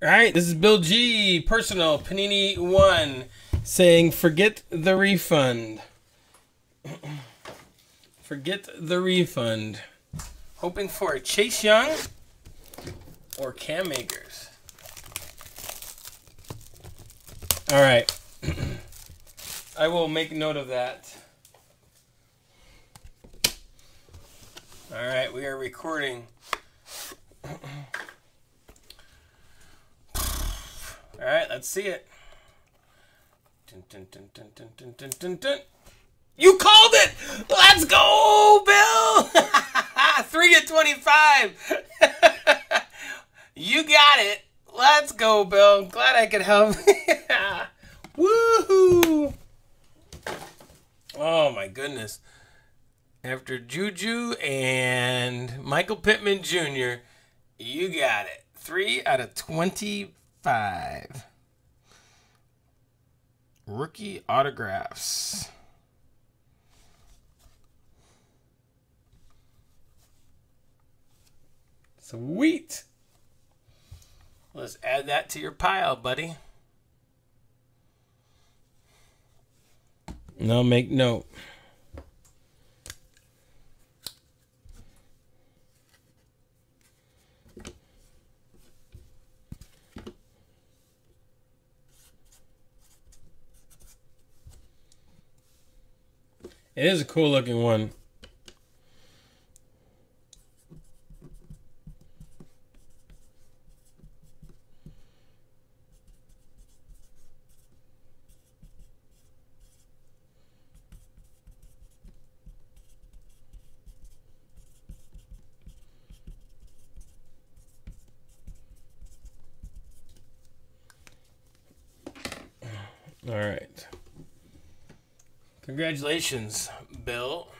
All right, this is Bill G. Personal Panini 1 saying forget the refund. Forget the refund. Hoping for a Chase Young or Cam Akers. All right. I will make note of that. All right, we are recording. All right, let's see it. Dun, dun, dun, dun, dun, dun, dun, dun, dun. You called it! Let's go, Bill! 3 of 25. You got it. Let's go, Bill. I'm glad I could help. Woohoo! Oh, my goodness. After Juju and Michael Pittman Jr., you got it. 3 out of 25. Rookie autographs. Sweet. Let's add that to your pile, buddy. And I'll make note. It is a cool looking one. All right. Congratulations, Bill.